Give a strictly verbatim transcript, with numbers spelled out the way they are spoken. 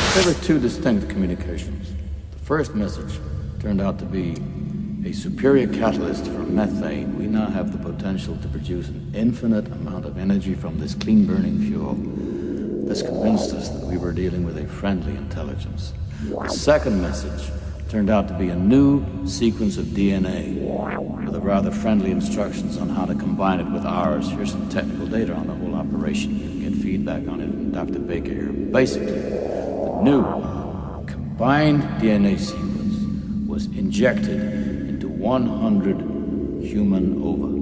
There were two distinct communications. The first message turned out to be a superior catalyst for methane. We now have the potential to produce an infinite amount of energy from this clean-burning fuel. This convinced us that we were dealing with a friendly intelligence. The second message turned out to be a new sequence of D N A with a rather friendly instructions on how to combine it with ours. Here's some technical data on the whole operation. You can get feedback on it from Doctor Baker here. Basically, the new combined D N A sequence was injected into one hundred human ova.